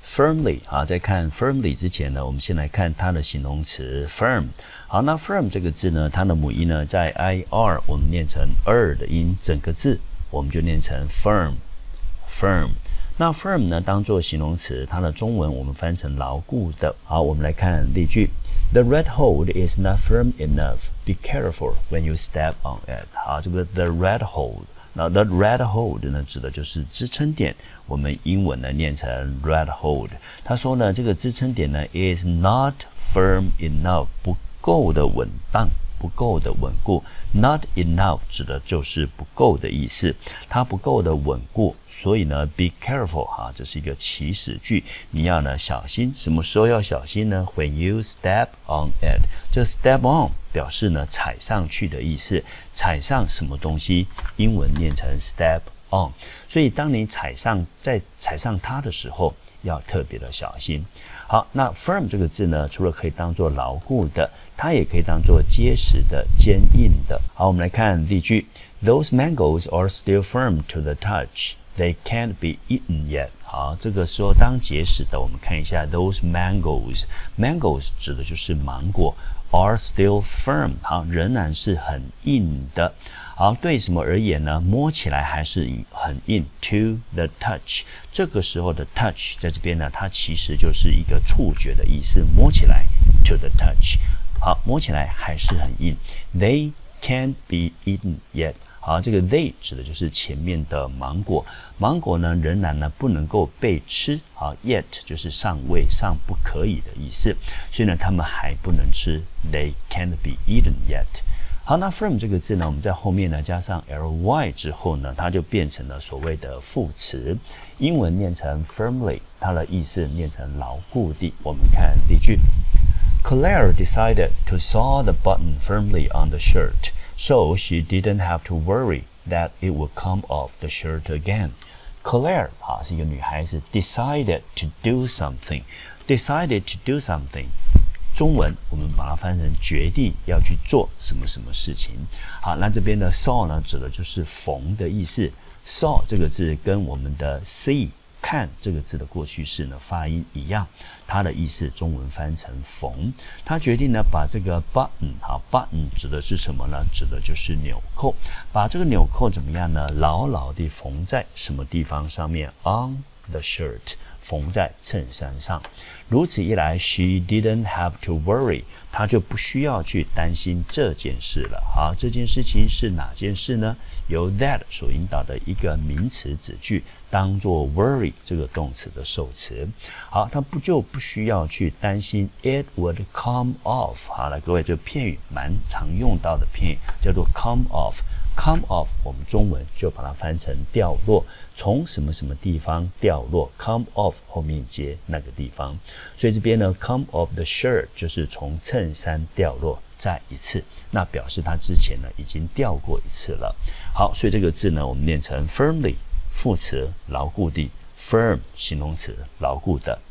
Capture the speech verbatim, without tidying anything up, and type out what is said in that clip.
firmly 啊，在看 firmly 之前呢，我们先来看它的形容词 firm。好，那 firm 这个字呢，它的母音呢在 ir， 我们念成 er 的音，整个字我们就念成 firm，firm。那 firm 呢，当做形容词，它的中文我们翻成牢固的。好，我们来看例句 ：The red hold is not firm enough. Be careful when you step on it. 好，这个 the red hold。那 the red hold 呢，指的就是支撑点，我们英文呢念成 red hold。他说呢，这个支撑点呢 is not firm enough， 不够的稳当，不够的稳固。Not enough 指的就是不够的意思，它不够的稳固，所以呢 be careful 哈，这是一个祈使句，你要呢小心。什么时候要小心呢 ？When you step on it， 这 step on 表示呢踩上去的意思，踩上什么东西，英文念成 step on。所以当你踩上在踩上它的时候，要特别的小心。好，那 firm 这个字呢，除了可以当作牢固的，它也可以当作结实的、坚硬的。好，我们来看例句 ：Those mangoes are still firm to the touch. They can't be eaten yet. 好，这个说当结实的，我们看一下 those mangoes。mangoes 指的就是芒果 ，are still firm. 好，仍然是很硬的。好，对什么而言呢？摸起来还是很硬 ，to the touch。这个时候的 touch 在这边呢，它其实就是一个触觉的意思，摸起来 to the touch。好，摸起来还是很硬。They can't be eaten yet。好，这个 they 指的就是前面的芒果，芒果呢仍然呢不能够被吃。好 ，yet 就是尚未、尚不可以的意思，所以呢他们还不能吃。They can't be eaten yet。好，那 firm 这个字呢，我们在后面呢加上 ly 之后呢，它就变成了所谓的副词，英文念成 firmly， 它的意思念成牢固地。我们看例句 ：Claire decided to sew the button firmly on the shirt, so she didn't have to worry that it would come off the shirt again. Claire 啊是一个女孩子 ，decided to do something，decided to do something。中文我们把它翻成决定要去做什么什么事情。好，那这边的 sew 呢，指的就是缝的意思。sew 这个字跟我们的 see 看这个字的过去式呢发音一样，它的意思中文翻成缝。他决定呢把这个 button， 好 button 指的是什么呢？指的就是纽扣。把这个纽扣怎么样呢？牢牢地缝在什么地方上面 ？On the shirt。缝在衬衫上，如此一来 ，she didn't have to worry， 她就不需要去担心这件事了。好，这件事情是哪件事呢？由 that 所引导的一个名词子句，当做 worry 这个动词的受词。好，她不就不需要去担心 it would come off。好了，各位，这个片语蛮常用到的片语，叫做 come off。come off 我们中文就把它翻成掉落。从什么什么地方掉落 ，come off 后面接那个地方，所以这边呢 ，come off the shirt 就是从衬衫掉落再一次，那表示它之前呢已经掉过一次了。好，所以这个字呢，我们念成 firmly 副词牢固地 ，firm 形容词牢固的。